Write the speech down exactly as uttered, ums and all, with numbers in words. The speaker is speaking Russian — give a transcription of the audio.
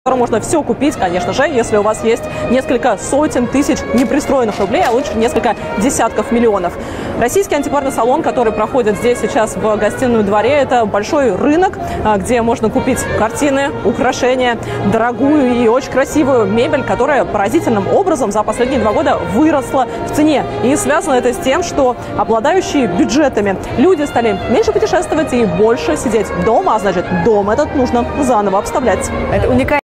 Можно все купить, конечно же, если у вас есть несколько сотен тысяч непристроенных рублей, а лучше несколько десятков миллионов. Российский антикварный салон, который проходит здесь сейчас в Гостином дворе, это большой рынок, где можно купить картины, украшения, дорогую и очень красивую мебель, которая поразительным образом за последние два года выросла в цене. И связано это с тем, что обладающие бюджетами люди стали меньше путешествовать и больше сидеть дома, а значит, дом этот нужно заново обставлять. Это уникально.